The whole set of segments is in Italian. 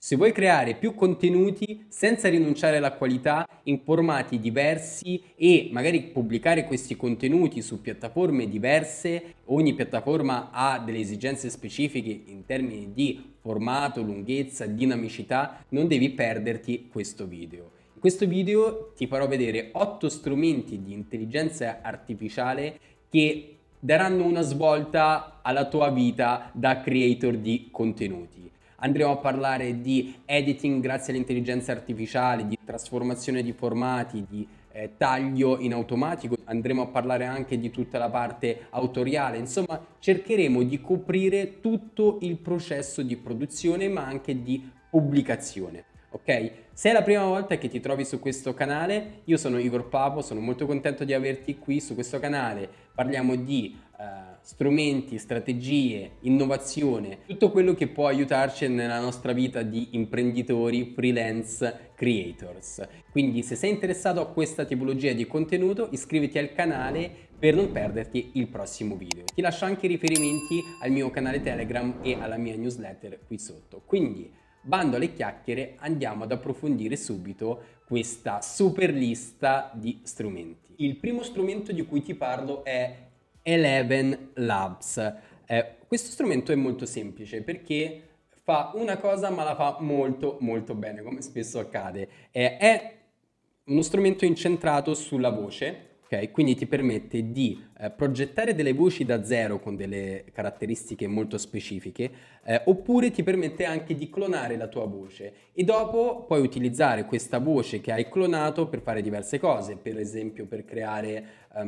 Se vuoi creare più contenuti senza rinunciare alla qualità in formati diversi e magari pubblicare questi contenuti su piattaforme diverse, ogni piattaforma ha delle esigenze specifiche in termini di formato, lunghezza, dinamicità, non devi perderti questo video. In questo video ti farò vedere 8 strumenti di intelligenza artificiale che daranno una svolta alla tua vita da creator di contenuti. Andremo a parlare di editing grazie all'intelligenza artificiale, di trasformazione di formati, di taglio in automatico. Andremo a parlare anche di tutta la parte autoriale. Insomma, cercheremo di coprire tutto il processo di produzione, ma anche di pubblicazione. Ok? Se è la prima volta che ti trovi su questo canale, io sono Igor Papo, sono molto contento di averti qui su questo canale. Parliamo di strumenti, strategie, innovazione, tutto quello che può aiutarci nella nostra vita di imprenditori, freelance, creators. Quindi se sei interessato a questa tipologia di contenuto, iscriviti al canale per non perderti il prossimo video. Ti lascio anche i riferimenti al mio canale Telegram e alla mia newsletter qui sotto. Quindi, bando alle chiacchiere, andiamo ad approfondire subito questa super lista di strumenti. Il primo strumento di cui ti parlo è Eleven Labs. Questo strumento è molto semplice perché fa una cosa ma la fa molto molto bene, come spesso accade. È uno strumento incentrato sulla voce, ok? Quindi ti permette di progettare delle voci da zero con delle caratteristiche molto specifiche, oppure ti permette anche di clonare la tua voce e dopo puoi utilizzare questa voce che hai clonato per fare diverse cose, per esempio per creare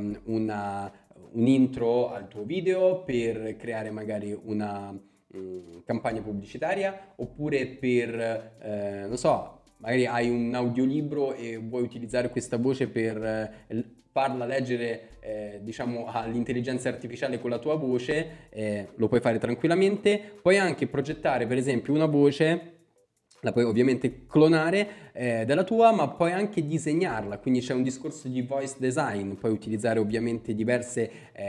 un intro al tuo video, per creare magari una campagna pubblicitaria, oppure per, non so, magari hai un audiolibro e vuoi utilizzare questa voce per farla leggere, diciamo, all'intelligenza artificiale con la tua voce, lo puoi fare tranquillamente. Puoi anche progettare, per esempio, una voce, la puoi ovviamente clonare dalla tua, ma puoi anche disegnarla, quindi c'è un discorso di voice design, puoi utilizzare ovviamente diverse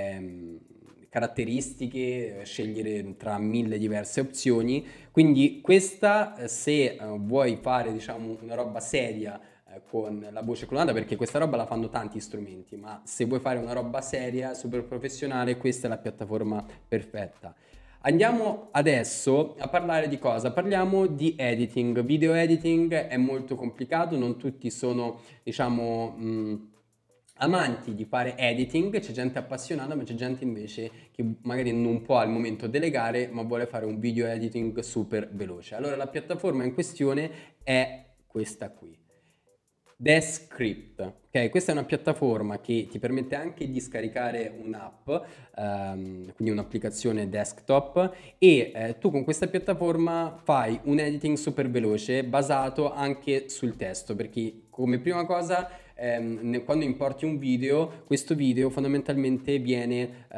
caratteristiche, scegliere tra 1000 diverse opzioni, quindi questa se vuoi fare, diciamo, una roba seria con la voce clonata, perché questa roba la fanno tanti strumenti, ma se vuoi fare una roba seria, super professionale, questa è la piattaforma perfetta. Andiamo adesso a parlare di cosa? Parliamo di editing. Video editing è molto complicato, non tutti sono, diciamo, amanti di fare editing, c'è gente appassionata, ma c'è gente invece che magari non può al momento delegare, ma vuole fare un video editing super veloce. Allora la piattaforma in questione è questa qui. Descript, ok? Questa è una piattaforma che ti permette anche di scaricare un'app, quindi un'applicazione desktop, e tu con questa piattaforma fai un editing super veloce basato anche sul testo, perché come prima cosa quando importi un video, questo video fondamentalmente viene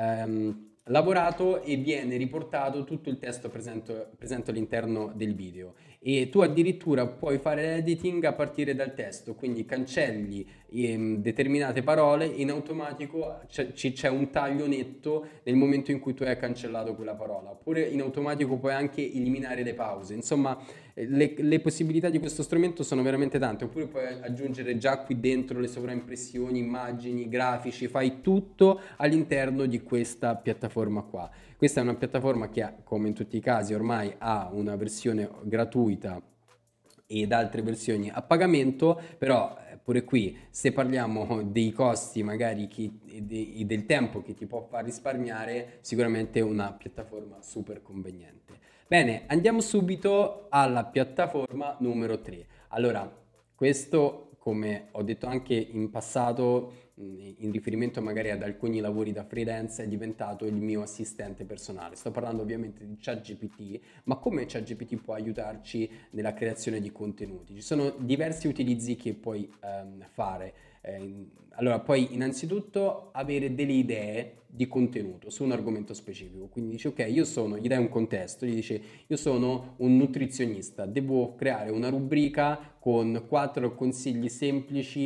lavorato e viene riportato tutto il testo presente all'interno del video, e tu addirittura puoi fare l'editing a partire dal testo, quindi cancelli determinate parole, in automatico c'è un taglio netto nel momento in cui tu hai cancellato quella parola, oppure in automatico puoi anche eliminare le pause. Insomma, le possibilità di questo strumento sono veramente tante, oppure puoi aggiungere già qui dentro le sovraimpressioni, immagini, grafici, fai tutto all'interno di questa piattaforma qua. Questa è una piattaforma che, come in tutti i casi, ormai ha una versione gratuita ed altre versioni a pagamento, però pure qui, se parliamo dei costi magari e del tempo che ti può far risparmiare, sicuramente è una piattaforma super conveniente. Bene, andiamo subito alla piattaforma numero 3. Allora, questo, come ho detto anche in passato, in riferimento magari ad alcuni lavori da freelance, è diventato il mio assistente personale. Sto parlando ovviamente di ChatGPT, ma come ChatGPT può aiutarci nella creazione di contenuti? Ci sono diversi utilizzi che puoi fare. Allora, puoi innanzitutto avere delle idee di contenuto su un argomento specifico, quindi dici ok, gli dai un contesto, gli dici io sono un nutrizionista, devo creare una rubrica con 4 consigli semplici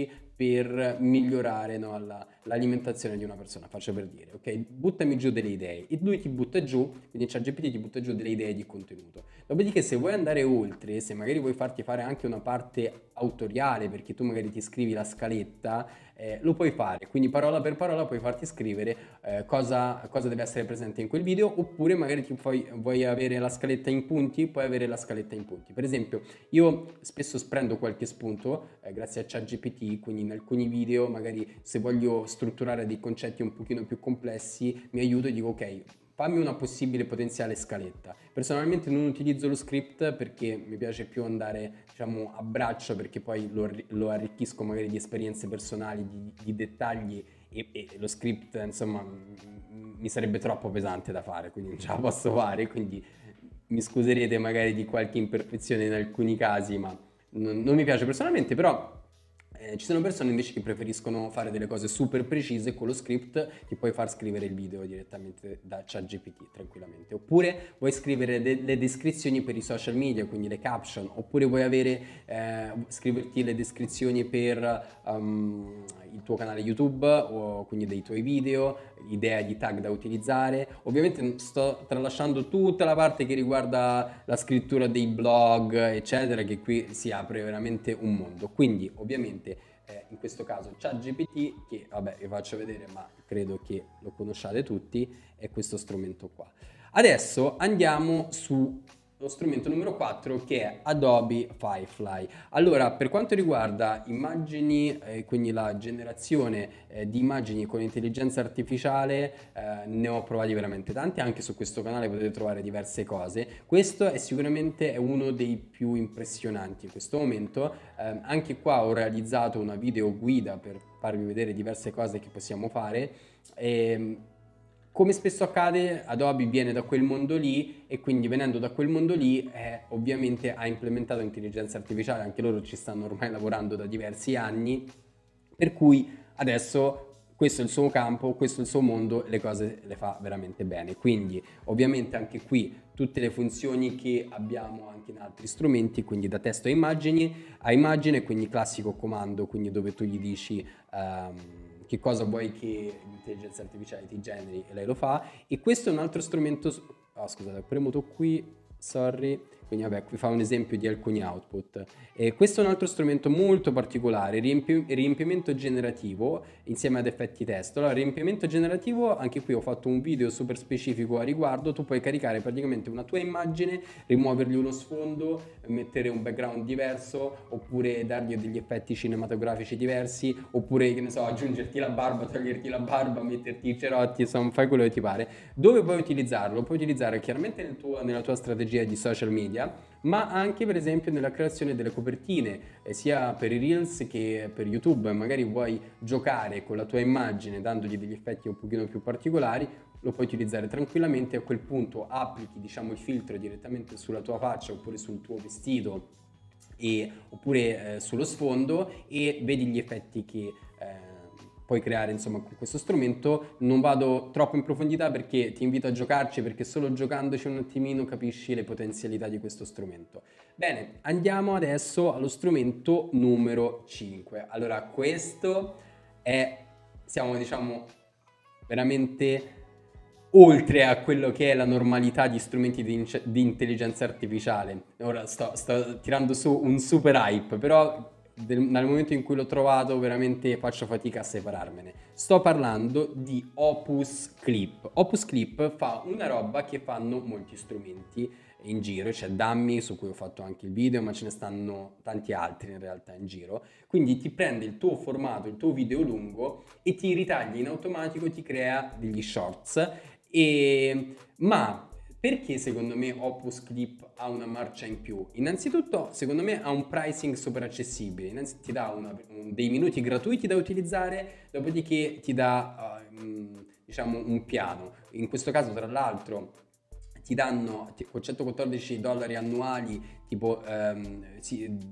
per migliorare, no, l'alimentazione di una persona, faccio per dire, ok? Buttami giù delle idee e lui ti butta giù, quindi ChatGPT ti butta giù delle idee di contenuto. Dopodiché se vuoi andare oltre, se magari vuoi farti fare anche una parte autoriale, perché tu magari ti scrivi la scaletta, lo puoi fare, quindi parola per parola puoi farti scrivere cosa deve essere presente in quel video, oppure magari vuoi avere la scaletta in punti, puoi avere la scaletta in punti. Per esempio, io spesso prendo qualche spunto grazie a ChatGPT, quindi in alcuni video magari se voglio strutturare dei concetti un pochino più complessi mi aiuto e dico ok, fammi una possibile potenziale scaletta. Personalmente non utilizzo lo script perché mi piace più andare, diciamo, a braccio, perché poi lo arricchisco magari di esperienze personali, di dettagli, e lo script, insomma, mi sarebbe troppo pesante da fare, quindi non ce la posso fare, quindi mi scuserete magari di qualche imperfezione in alcuni casi, ma non mi piace personalmente, però ci sono persone invece che preferiscono fare delle cose super precise con lo script, che puoi far scrivere il video direttamente da ChatGPT tranquillamente. Oppure vuoi scrivere le descrizioni per i social media, quindi le caption, oppure vuoi scriverti le descrizioni per il tuo canale YouTube, o quindi dei tuoi video, idea di tag da utilizzare. Ovviamente sto tralasciando tutta la parte che riguarda la scrittura dei blog, eccetera, che qui si apre veramente un mondo. Quindi ovviamente in questo caso ChatGPT, che vabbè vi faccio vedere ma credo che lo conosciate tutti, è questo strumento qua. Adesso andiamo su lo strumento numero 4, che è Adobe Firefly. Allora, per quanto riguarda immagini, quindi la generazione di immagini con intelligenza artificiale, ne ho provati veramente tanti, anche su questo canale potete trovare diverse cose. Questo è sicuramente uno dei più impressionanti in questo momento. Anche qua ho realizzato una video guida per farvi vedere diverse cose che possiamo fare. Come spesso accade, Adobe viene da quel mondo lì, e quindi venendo da quel mondo lì ovviamente ha implementato intelligenza artificiale, anche loro ci stanno ormai lavorando da diversi anni, per cui adesso questo è il suo campo, questo è il suo mondo, le cose le fa veramente bene. Quindi ovviamente anche qui tutte le funzioni che abbiamo anche in altri strumenti, quindi da testo a immagine, quindi classico comando, quindi dove tu gli dici che cosa vuoi che l'intelligenza artificiale ti generi, e lei lo fa. E questo è un altro strumento, scusate, ho premuto qui, sorry, quindi vabbè, qui fa un esempio di alcuni output. Questo è un altro strumento molto particolare, riempimento generativo insieme ad effetti testo. Allora, riempimento generativo, anche qui ho fatto un video super specifico a riguardo. Tu puoi caricare praticamente una tua immagine, rimuovergli uno sfondo, mettere un background diverso, oppure dargli degli effetti cinematografici diversi, oppure, che ne so, aggiungerti la barba, toglierti la barba, metterti i cerotti, insomma, fai quello che ti pare. Dove puoi utilizzarlo? Puoi utilizzare chiaramente nella tua strategia di social media, ma anche per esempio nella creazione delle copertine, sia per i Reels che per YouTube. Magari vuoi giocare con la tua immagine dandogli degli effetti un pochino più particolari, lo puoi utilizzare tranquillamente. A quel punto applichi, diciamo, il filtro direttamente sulla tua faccia, oppure sul tuo vestito, oppure sullo sfondo, e vedi gli effetti che puoi creare, insomma, con questo strumento. Non vado troppo in profondità perché ti invito a giocarci, perché solo giocandoci un attimino capisci le potenzialità di questo strumento. Bene, andiamo adesso allo strumento numero 5. Allora, siamo, diciamo, veramente oltre a quello che è la normalità di strumenti di intelligenza artificiale. Ora sto tirando su un super hype, però dal momento in cui l'ho trovato veramente faccio fatica a separarmene. Sto parlando di Opus Clip. Opus Clip fa una roba che fanno molti strumenti in giro. C'è Dummy, su cui ho fatto anche il video, ma ce ne stanno tanti altri in realtà in giro. Quindi ti prende il tuo formato, il tuo video lungo, e ti ritaglia in automatico, ti crea degli shorts. Ma perché secondo me Opus Clip ha una marcia in più? Innanzitutto, secondo me ha un pricing super accessibile. Innanzitutto ti dà dei minuti gratuiti da utilizzare, dopodiché ti dà diciamo un piano. In questo caso, tra l'altro, ti danno con $114 annuali, tipo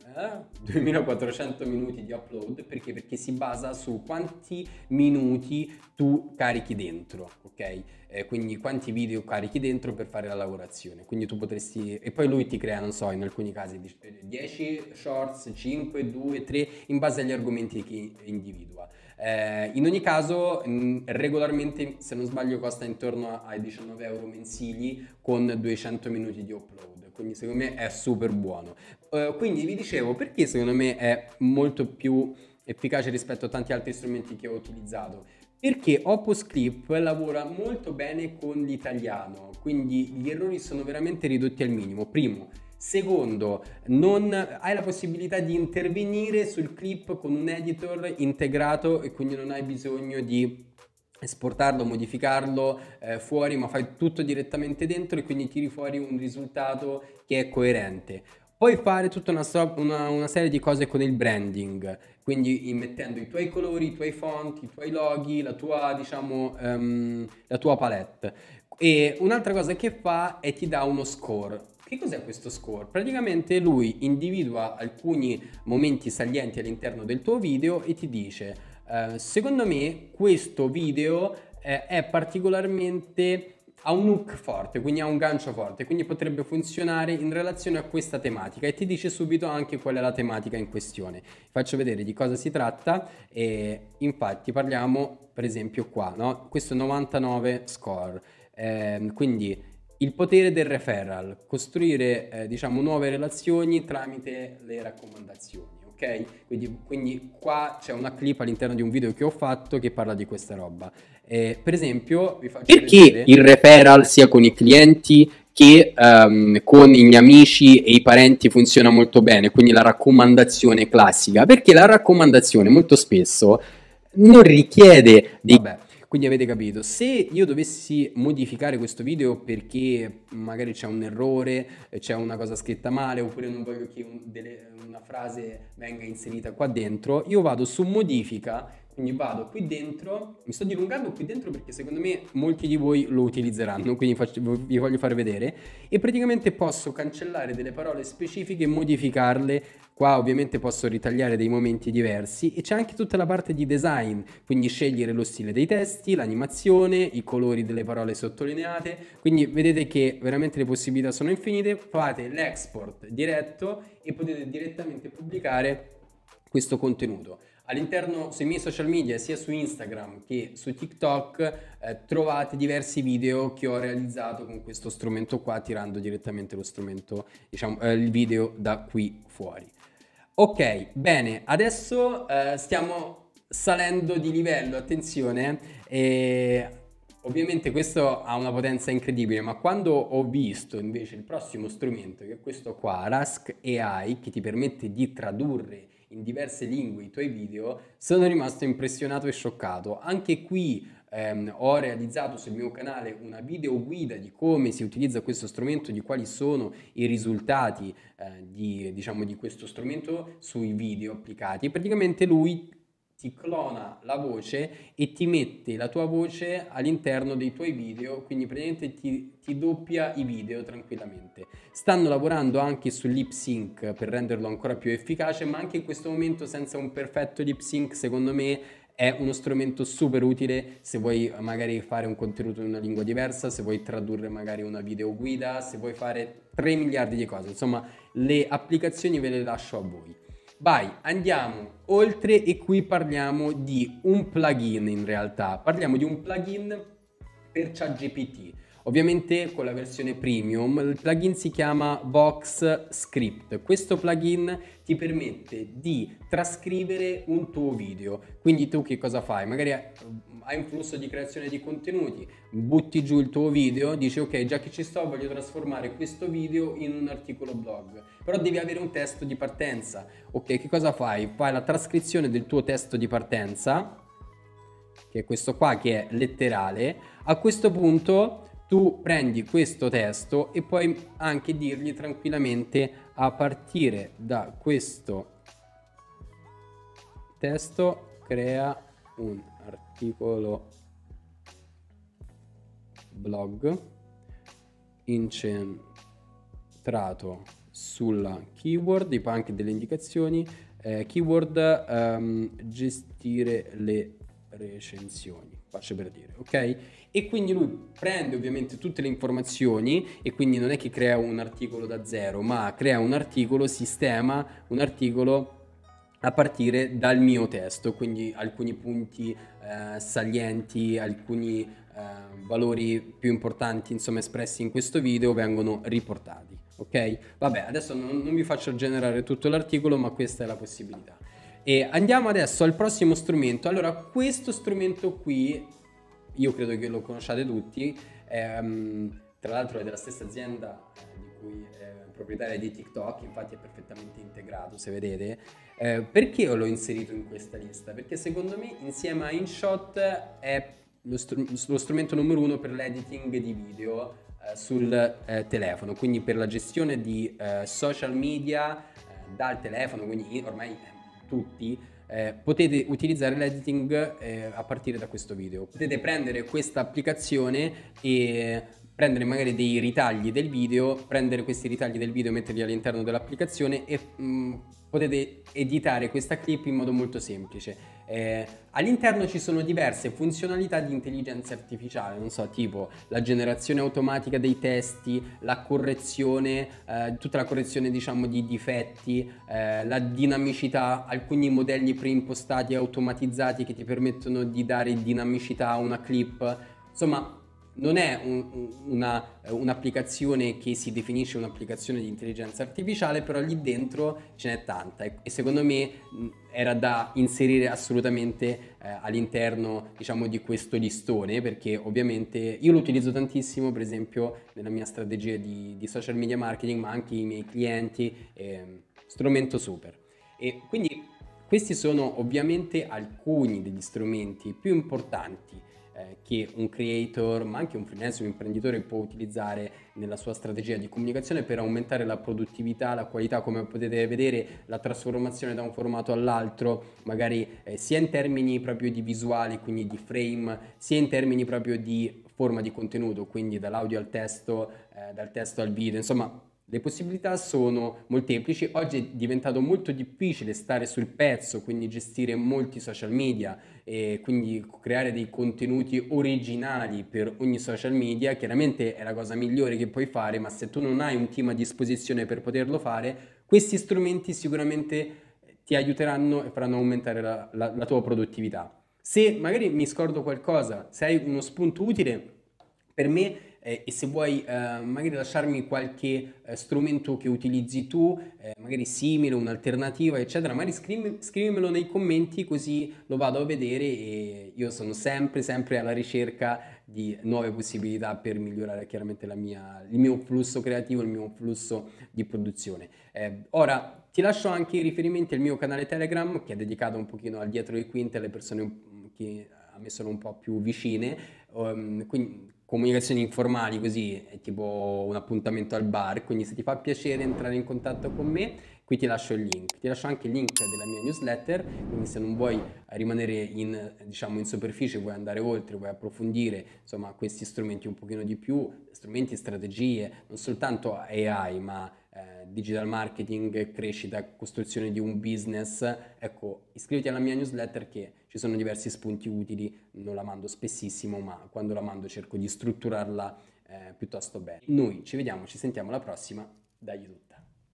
2400 minuti di upload, perché si basa su quanti minuti tu carichi dentro, ok? Quindi quanti video carichi dentro per fare la lavorazione. Quindi tu potresti, e poi lui ti crea, non so, in alcuni casi 10 shorts, 5, 2, 3, in base agli argomenti che individua. In ogni caso, regolarmente, se non sbaglio, costa intorno ai 19 euro mensili con 200 minuti di upload, quindi secondo me è super buono. Quindi vi dicevo perché secondo me è molto più efficace rispetto a tanti altri strumenti che ho utilizzato. Perché Opus Clip lavora molto bene con l'italiano, quindi gli errori sono veramente ridotti al minimo. Primo. Secondo, non hai la possibilità di intervenire sul clip con un editor integrato e quindi non hai bisogno di esportarlo, modificarlo fuori, ma fai tutto direttamente dentro e quindi tiri fuori un risultato che è coerente. Puoi fare tutta una serie di cose con il branding, quindi mettendo i tuoi colori, i tuoi font, i tuoi loghi, la tua, diciamo, la tua palette. E un'altra cosa che fa è ti dà uno score. Che cos'è questo score? Praticamente lui individua alcuni momenti salienti all'interno del tuo video e ti dice, secondo me questo video è particolarmente, ha un hook forte, quindi ha un gancio forte, quindi potrebbe funzionare in relazione a questa tematica e ti dice subito anche qual è la tematica in questione. Faccio vedere di cosa si tratta e infatti parliamo per esempio qua, no? Questo è 99 score, quindi il potere del referral, costruire diciamo nuove relazioni tramite le raccomandazioni, ok? Quindi qua c'è una clip all'interno di un video che ho fatto che parla di questa roba. Per esempio, vi faccio perché vedere il referral sia con i clienti che con gli amici e i parenti funziona molto bene, quindi la raccomandazione classica, perché la raccomandazione molto spesso non richiede di... Vabbè, quindi avete capito, se io dovessi modificare questo video perché magari c'è un errore, c'è una cosa scritta male oppure non voglio che una frase venga inserita qua dentro, io vado su modifica, quindi vado qui dentro, mi sto dilungando qui dentro perché secondo me molti di voi lo utilizzeranno, quindi vi voglio far vedere e praticamente posso cancellare delle parole specifiche e modificarle. Qua ovviamente posso ritagliare dei momenti diversi e c'è anche tutta la parte di design, quindi scegliere lo stile dei testi, l'animazione, i colori delle parole sottolineate, quindi vedete che veramente le possibilità sono infinite, fate l'export diretto e potete direttamente pubblicare questo contenuto. All'interno sui miei social media, sia su Instagram che su TikTok, trovate diversi video che ho realizzato con questo strumento qua, tirando direttamente lo strumento, diciamo, il video da qui fuori. Ok, bene, adesso stiamo salendo di livello, attenzione, ovviamente questo ha una potenza incredibile, ma quando ho visto invece il prossimo strumento, che è questo qua, Rask AI, che ti permette di tradurre in diverse lingue i tuoi video, sono rimasto impressionato e scioccato. Anche qui ho realizzato sul mio canale una video guida di come si utilizza questo strumento, di quali sono i risultati diciamo, di questo strumento sui video applicati. Praticamente lui ti clona la voce e ti mette la tua voce all'interno dei tuoi video, quindi praticamente ti doppia i video tranquillamente. Stanno lavorando anche sul lip sync per renderlo ancora più efficace, ma anche in questo momento senza un perfetto lip sync secondo me è uno strumento super utile se vuoi magari fare un contenuto in una lingua diversa, se vuoi tradurre magari una video guida, se vuoi fare 3 miliardi di cose, insomma le applicazioni ve le lascio a voi. Vai, andiamo oltre e qui parliamo di un plugin in realtà, parliamo di un plugin per ChatGPT. Ovviamente con la versione premium, il plugin si chiama Vox Script. Questo plugin ti permette di trascrivere un tuo video. Quindi tu che cosa fai? Magari hai un flusso di creazione di contenuti, butti giù il tuo video, dici ok, già che ci sto, voglio trasformare questo video in un articolo blog. Però devi avere un testo di partenza. Ok, che cosa fai? Fai la trascrizione del tuo testo di partenza, che è questo qua, che è letterale. A questo punto tu prendi questo testo e puoi anche dirgli tranquillamente a partire da questo testo crea un articolo blog incentrato sulla keyword, tipo anche delle indicazioni, keyword, gestire le recensioni, faccio per dire, ok? E quindi lui prende ovviamente tutte le informazioni e quindi non è che crea un articolo da zero, ma crea un articolo, sistema un articolo a partire dal mio testo, quindi alcuni punti salienti, alcuni valori più importanti, insomma, espressi in questo video vengono riportati, ok? Vabbè, adesso non vi faccio generare tutto l'articolo, ma questa è la possibilità. E andiamo adesso al prossimo strumento. Allora, questo strumento qui, io credo che lo conosciate tutti, tra l'altro è della stessa azienda di cui è proprietaria di TikTok, infatti è perfettamente integrato, se vedete. Perché l'ho inserito in questa lista? Perché secondo me insieme a InShot è lo strumento numero uno per l'editing di video sul telefono, quindi per la gestione di social media dal telefono, quindi ormai tutti potete utilizzare l'editing a partire da questo video. Potete prendere questa applicazione e prendere magari dei ritagli del video, prendere questi ritagli del video e metterli all'interno dell'applicazione e potete editare questa clip in modo molto semplice. All'interno ci sono diverse funzionalità di intelligenza artificiale, non so, tipo la generazione automatica dei testi, la correzione, tutta la correzione diciamo di difetti, la dinamicità, alcuni modelli preimpostati e automatizzati che ti permettono di dare dinamicità a una clip, insomma. Non è un'applicazione che si definisce un'applicazione di intelligenza artificiale, però lì dentro ce n'è tanta e secondo me era da inserire assolutamente all'interno, diciamo, di questo listone, perché ovviamente io lo utilizzo tantissimo, per esempio, nella mia strategia di social media marketing, ma anche i miei clienti, strumento super. E quindi questi sono ovviamente alcuni degli strumenti più importanti che un creator, ma anche un freelancer, un imprenditore può utilizzare nella sua strategia di comunicazione per aumentare la produttività, la qualità, come potete vedere, la trasformazione da un formato all'altro, magari sia in termini proprio di visuali, quindi di frame, sia in termini proprio di forma di contenuto, quindi dall'audio al testo, dal testo al video, insomma. Le possibilità sono molteplici, oggi è diventato molto difficile stare sul pezzo, quindi gestire molti social media e quindi creare dei contenuti originali per ogni social media. Chiaramente è la cosa migliore che puoi fare, ma se tu non hai un team a disposizione per poterlo fare, questi strumenti sicuramente ti aiuteranno e faranno aumentare la tua produttività. Se magari mi scordo qualcosa, se hai uno spunto utile per me, e se vuoi magari lasciarmi qualche strumento che utilizzi tu, magari simile, un'alternativa, eccetera, magari scrivimelo nei commenti così lo vado a vedere e io sono sempre alla ricerca di nuove possibilità per migliorare chiaramente il mio flusso creativo, il mio flusso di produzione. Ora ti lascio anche i riferimenti al mio canale Telegram, che è dedicato un pochino al dietro le quinte, alle persone che a me sono un po' più vicine, quindi comunicazioni informali, così è tipo un appuntamento al bar, quindi se ti fa piacere entrare in contatto con me, qui ti lascio il link. Ti lascio anche il link della mia newsletter, quindi se non vuoi rimanere diciamo, in superficie, vuoi andare oltre, vuoi approfondire, insomma, questi strumenti un pochino di più, strumenti, strategie, non soltanto AI, ma digital marketing, crescita, costruzione di un business, ecco, iscriviti alla mia newsletter che ci sono diversi spunti utili, non la mando spessissimo, ma quando la mando cerco di strutturarla piuttosto bene. Noi ci vediamo, ci sentiamo alla prossima, dai YouTube.